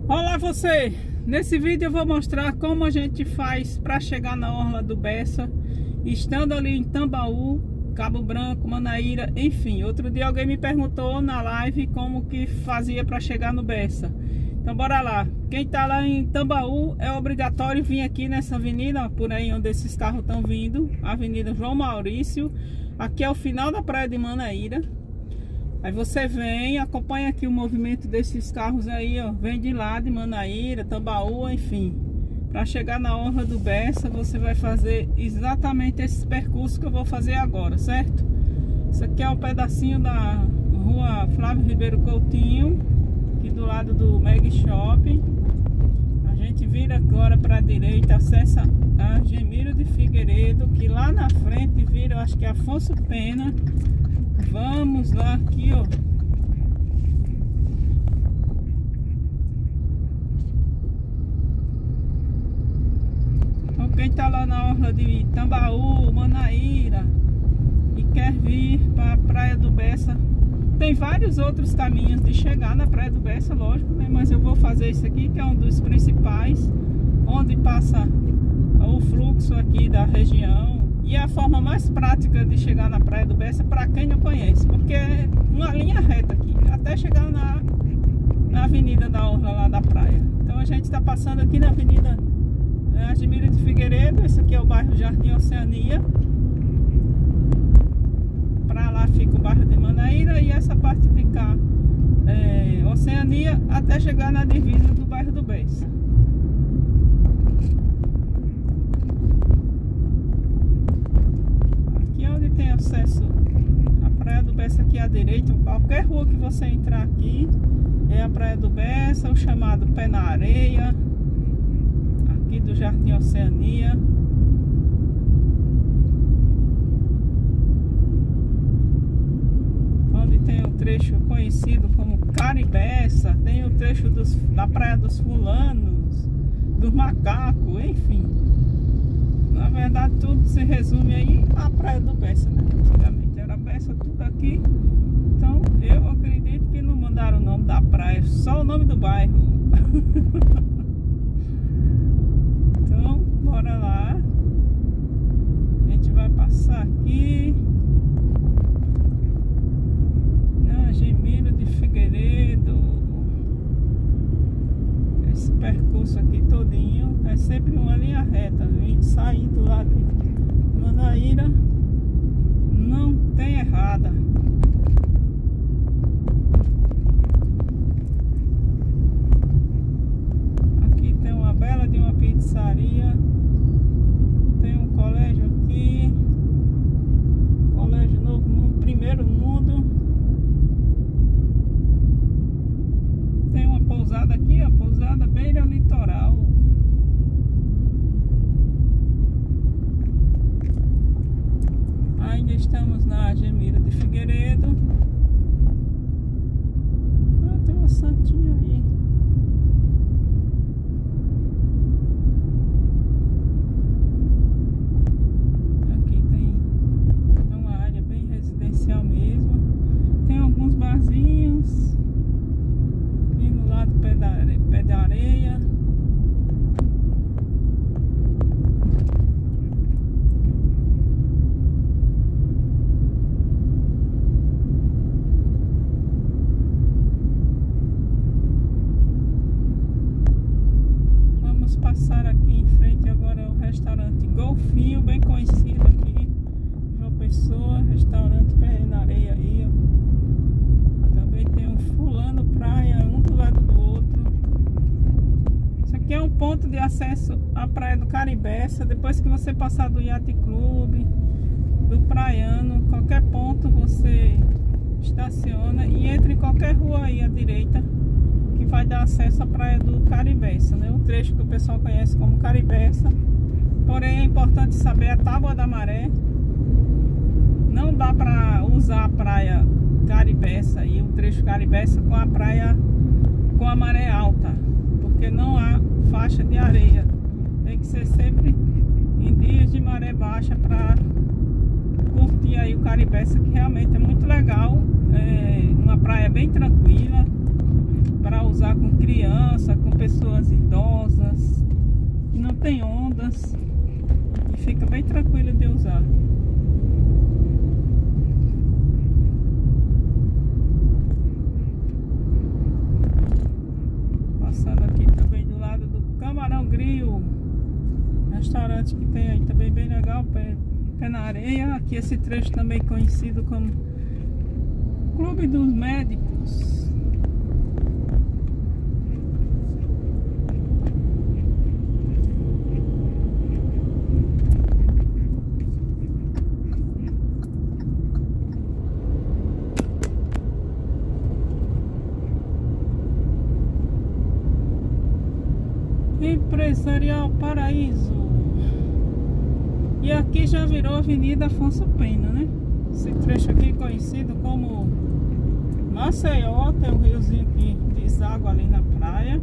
Olá você! Nesse vídeo eu vou mostrar como a gente faz para chegar na orla do Bessa, estando ali em Tambaú, Cabo Branco, Manaíra, enfim. Outro dia alguém me perguntou na live como que fazia para chegar no Bessa. Então bora lá. Quem tá lá em Tambaú é obrigatório vir aqui nessa avenida, por aí onde esses carros estão vindo, Avenida João Maurício. Aqui é o final da praia de Manaíra. Aí você vem, acompanha aqui o movimento desses carros aí, ó. Vem de lá de Manaíra, Tambaú, enfim. Para chegar na orla do Bessa, você vai fazer exatamente esse percurso que eu vou fazer agora, certo? Isso aqui é um pedacinho da rua Flávio Ribeiro Coutinho, aqui do lado do Meg Shopping. A gente vira agora para a direita, acessa a Gemiro de Figueiredo, que lá na frente vira, eu acho que é Afonso Pena. Vamos lá aqui, ó. Então quem tá lá na orla de Tambaú, Manaíra e quer vir para a Praia do Bessa, tem vários outros caminhos de chegar na Praia do Bessa, lógico, né? Mas eu vou fazer esse aqui, que é um dos principais, onde passa o fluxo aqui da região. E é a forma mais prática de chegar na Praia do Bessa para quem não conhece, porque é uma linha reta aqui, até chegar na avenida da orla lá da praia. Então a gente está passando aqui na avenida Gemiro de Figueiredo. Esse aqui é o bairro Jardim Oceania. Para lá fica o bairro de Manaíra, e essa parte de cá é Oceania, até chegar na divisa do bairro do Bessa. Tem acesso à Praia do Bessa aqui à direita. Qualquer rua que você entrar aqui é a Praia do Bessa, o chamado Pé na Areia, aqui do Jardim Oceania. Onde tem o trecho conhecido como Caribessa, tem o trecho da Praia dos Fulanos, dos Macacos, enfim. Na verdade tudo se resume aí à Praia do Bessa, né? Antigamente era Bessa tudo aqui. Então eu acredito que não mandaram o nome da praia, só o nome do bairro. Então bora lá. A gente vai passar aqui na Gemiro de Figueiredo. Esse percurso aqui todinho é sempre uma linha reta, saindo lá de Manaíra, não tem errada. Aqui tem uma bela de uma pizzaria, tem um colégio aqui, Colégio Novo Mundo, Primeiro Mundo. Tem uma pousada aqui, a pousada Beira Litoral. Ainda estamos na Gemiro de Figueiredo. Ah, tem uma santinha aí. Aqui tem uma área bem residencial mesmo. Tem alguns barzinhos aqui no lado do pé da areia. Vamos passar aqui em frente agora ao restaurante Golfinho, bem conhecido aqui, João Pessoa, restaurante pé na areia aí, ó. Também tem um Fulano Praia, um do lado do outro. Isso aqui é um ponto de acesso à Praia do Caribessa. Depois que você passar do Yacht Club, do Praiano, qualquer ponto você estaciona e entra em qualquer rua aí à direita, que vai dar acesso à Praia do Caribessa, né? O trecho que o pessoal conhece como Caribessa. Porém é importante saber a tábua da maré. Não dá para usar a praia Caribessa e o trecho Caribessa com a praia com a maré alta, porque não há faixa de areia. Tem que ser sempre em dias de maré baixa para curtir aí o Caribessa, que realmente é muito legal. É uma praia bem tranquila para usar com criança, com pessoas pessoas idosas, e não tem ondas e fica bem tranquilo de usar. Passando aqui também do lado do Camarão Grill, restaurante que tem aí também bem legal, pé na areia. Aqui esse trecho também conhecido como Clube dos Médicos. Empresarial Paraíso. E aqui já virou Avenida Afonso Pena, né? Esse trecho aqui conhecido como Maceió. Tem um riozinho que deságua ali na praia.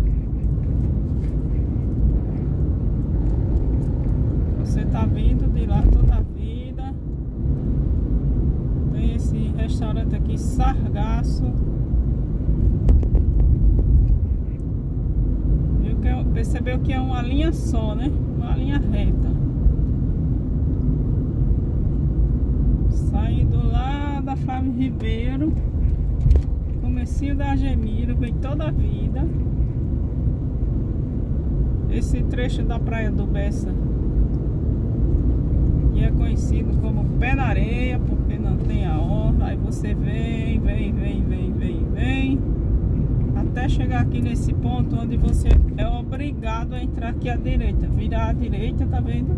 Você tá vindo de lá toda a vida. Tem esse restaurante aqui, Sargaço. Percebeu que é uma linha só, né? Uma linha reta. Saindo lá da Flávio Ribeiro, comecinho da Argemiro, vem toda a vida. Esse trecho da Praia do Bessa, que é conhecido como Pé na Areia, porque não tem a orla. Aí você vem, até chegar aqui nesse ponto onde você é obrigado a entrar aqui à direita, virar à direita, tá vendo?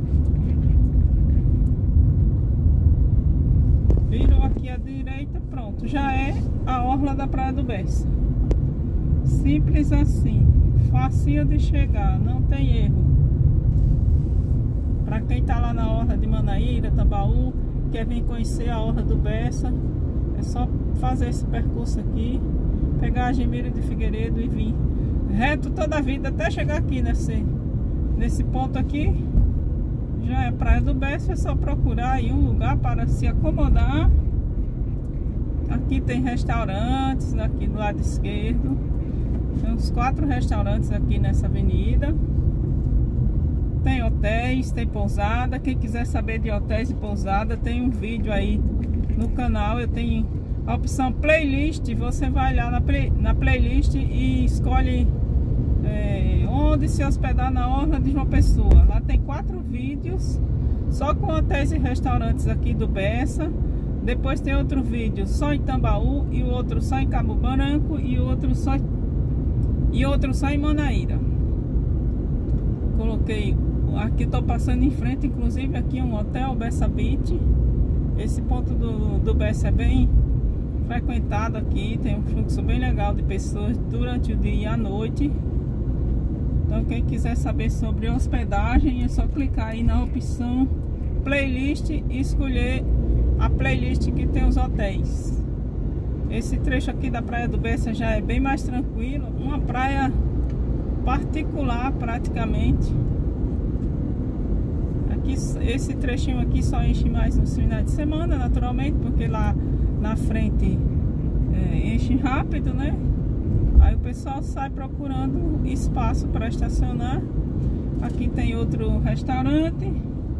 Virou aqui à direita, pronto, já é a orla da Praia do Bessa. Simples assim, facinho de chegar, não tem erro. Para quem tá lá na orla de Manaíra, Tambaú, quer vir conhecer a orla do Bessa, é só fazer esse percurso aqui, pegar a Argemiro de Figueiredo e vir reto toda a vida até chegar aqui nesse ponto aqui. Já é Praia do Bessa, é só procurar aí um lugar para se acomodar. Aqui tem restaurantes, aqui do lado esquerdo. Tem uns 4 restaurantes aqui nessa avenida. Tem hotéis, tem pousada. Quem quiser saber de hotéis e pousada, tem um vídeo aí no canal. Eu tenho a opção playlist. Você vai lá na playlist e escolhe onde se hospedar na orla de João Pessoa. Lá tem 4 vídeos só com hotéis e restaurantes aqui do Bessa. Depois tem outro vídeo só em Tambaú, e o outro só em Cabo Branco, e outro só em Manaíra. Coloquei aqui, tô passando em frente, inclusive aqui um hotel, Bessa Beach. Esse ponto do Bessa é bem frequentado aqui, tem um fluxo bem legal de pessoas durante o dia e a noite. Então quem quiser saber sobre hospedagem é só clicar aí na opção playlist e escolher a playlist que tem os hotéis. Esse trecho aqui da Praia do Bessa já é bem mais tranquilo, uma praia particular praticamente. Aqui, esse trechinho aqui só enche mais nos finais de semana, naturalmente, porque lá na frente enche rápido, né? Aí o pessoal sai procurando espaço para estacionar. Aqui tem outro restaurante,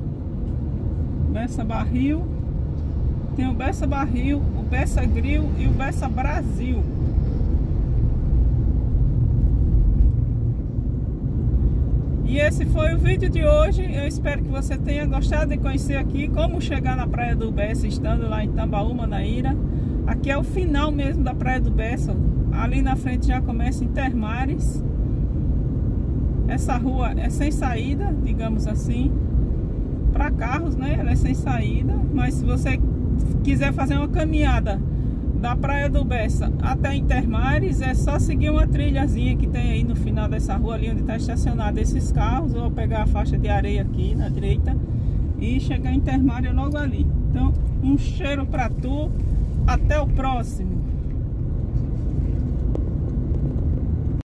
Bessa Barril. Tem o Bessa Barril, o Bessa Grill e o Bessa Brasil. E esse foi o vídeo de hoje. Eu espero que você tenha gostado de conhecer aqui como chegar na Praia do Bessa, estando lá em Tambaú, Manaíra. Aqui é o final mesmo da Praia do Bessa. Ali na frente já começa Intermares. Essa rua é sem saída, digamos assim, para carros, né? Ela é sem saída. Mas se você quiser fazer uma caminhada da Praia do Bessa até Intermares, é só seguir uma trilhazinha que tem aí no final dessa rua, ali onde está estacionado esses carros, ou pegar a faixa de areia aqui na direita e chegar em Intermares logo ali. Então, um cheiro para tu, até o próximo.